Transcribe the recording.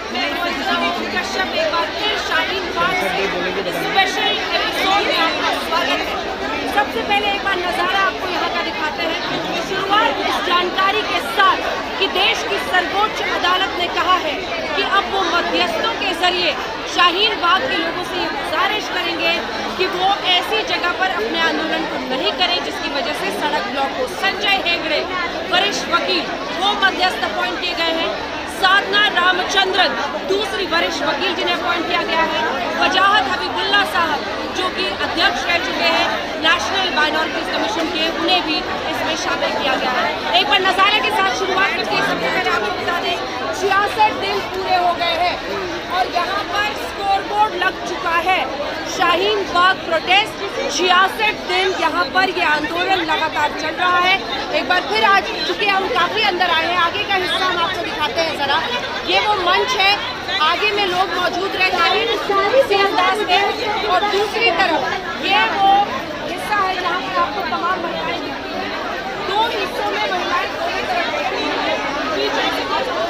मैं कश्यप एक बार फिर शाहीन बाग से स्पेशल एपिसोड में आपका स्वागत है। सबसे पहले एक बार नज़ारा आपको यहाँ का दिखाते हैं। शुरुआत इस जानकारी के साथ कि देश की सर्वोच्च अदालत ने कहा है कि अब वो मध्यस्थों के जरिए शाहीन बाग के लोगों से ये गुजारिश करेंगे कि वो ऐसी जगह पर अपने आंदोलन को नहीं करें जिसकी वजह से सड़क ब्लॉक हो। संजय हेगड़े वरिष्ठ वकील वो मध्यस्थ अपॉइंट किए गए हैं। साधना रामचंद्रन दूसरी वरिष्ठ वकील जिन्हें अपॉइंट किया गया है। वजाहत हबीबुल्ला साहब जो कि अध्यक्ष रह चुके हैं नेशनल माइनॉरिटीज कमीशन के, उन्हें भी इसमें शामिल किया गया है। एक बार नज़ारे के साथ शुरुआत करके सबसे पहले आपको बता दें 66 दिन पूरे हो गए हैं और यहाँ पर स्कोरबोर्ड लग चुका है। शाहीन बाग प्रोटेस्ट 66 दिन यहाँ पर ये आंदोलन लगातार चल रहा है। एक बार फिर आज चूँकि हम काफ़ी अंदर आए हैं, आगे का हिस्सा हम आपको दिखाते हैं ज़रा। ये वो मंच है, आगे में लोग मौजूद रहते हैं इसी अंदाज में, और दूसरी तरफ ये वो हिस्सा है जहाँ पर आपको तमाम महिलाएं दिखती हैं। दो हिस्सों में महिलाएं दोनों तरफ